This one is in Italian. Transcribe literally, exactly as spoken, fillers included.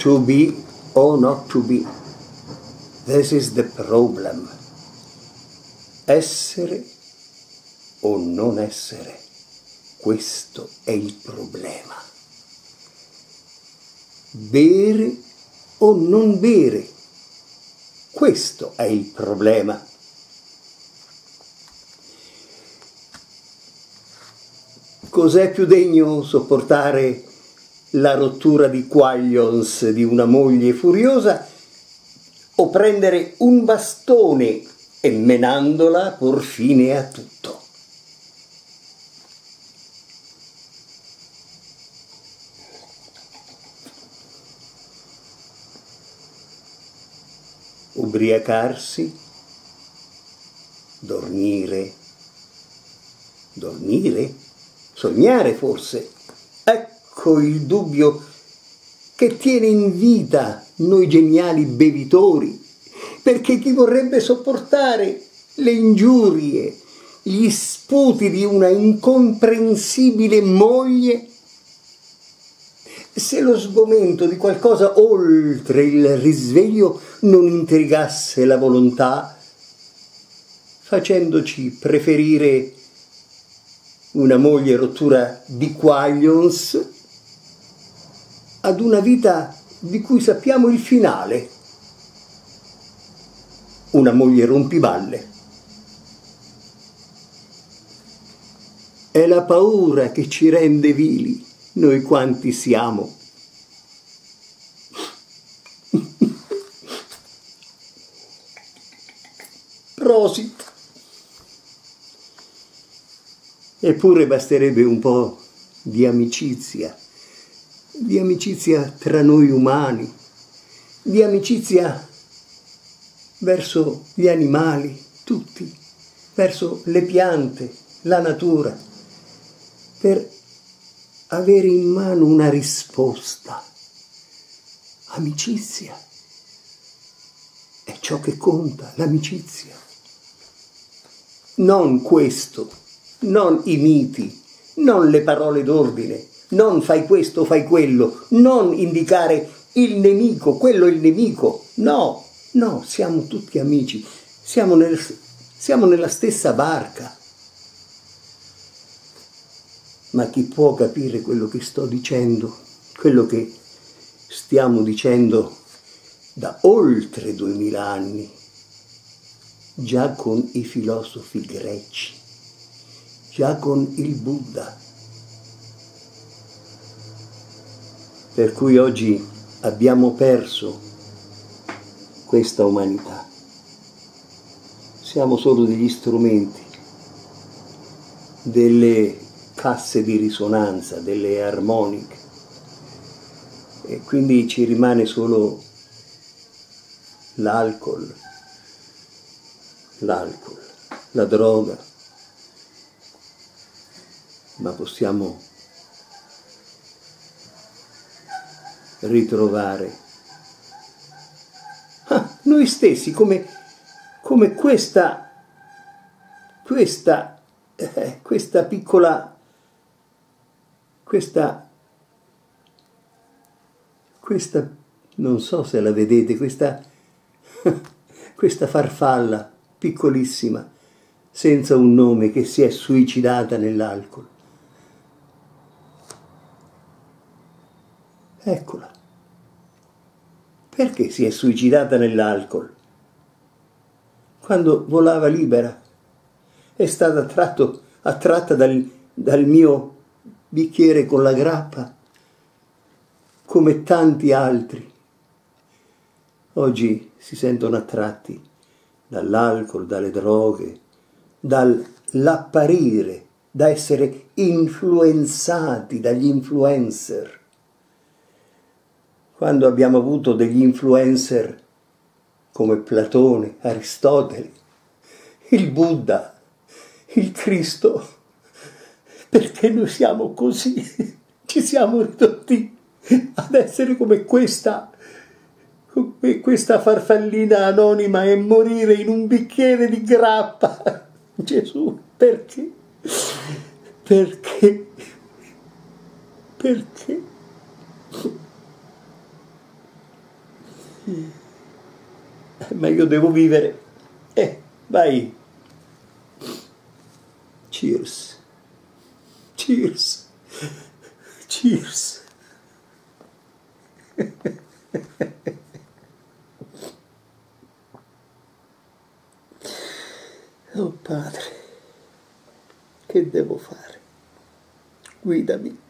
To be or not to be. This is the problem. Essere o non essere. Questo è il problema. Bere o non bere. Questo è il problema. Cos'è più degno sopportare la rottura di quaglions di una moglie furiosa o prendere un bastone e menandola por fine a tutto? Ubriacarsi, dormire, dormire, sognare forse. Ecco il dubbio che tiene in vita noi geniali bevitori, perché chi vorrebbe sopportare le ingiurie, gli sputi di una incomprensibile moglie, se lo sgomento di qualcosa oltre il risveglio non intrigasse la volontà, facendoci preferire una moglie rottura di quaglions ad una vita di cui sappiamo il finale, una moglie rompiballe. È la paura che ci rende vili, noi quanti siamo. Prosit. Eppure basterebbe un po' di amicizia, di amicizia tra noi umani, di amicizia verso gli animali, tutti, verso le piante, la natura, per avere in mano una risposta. Amicizia è ciò che conta, l'amicizia. Non questo, non i miti, non le parole d'ordine, non fai questo, fai quello, non indicare il nemico, quello è il nemico. No, no, siamo tutti amici, siamo, nel, siamo nella stessa barca. Ma chi può capire quello che sto dicendo, quello che stiamo dicendo da oltre duemila anni, già con i filosofi greci, già con il Buddha. Per cui oggi abbiamo perso questa umanità. Siamo solo degli strumenti, delle casse di risonanza, delle armoniche, e quindi ci rimane solo l'alcol, l'alcol, la droga, ma possiamo ritrovare ah, noi stessi come, come questa, questa, eh, questa piccola Questa, questa, non so se la vedete, questa, questa farfalla piccolissima, senza un nome, che si è suicidata nell'alcol. Eccola. Perché si è suicidata nell'alcol? Quando volava libera, è stata attratto, attratta dal, dal mio bicchiere con la grappa, come tanti altri. Oggi si sentono attratti dall'alcol, dalle droghe, dall'apparire, da essere influenzati dagli influencer. Quando abbiamo avuto degli influencer come Platone, Aristotele, il Buddha, il Cristo, perché noi siamo così, ci siamo ridotti ad essere come questa, come questa farfallina anonima e morire in un bicchiere di grappa. Gesù, perché? Perché? Perché? Ma io devo vivere. Eh, vai. Cheers. Cheers. Cheers. Oh Padre, che devo fare? Guidami.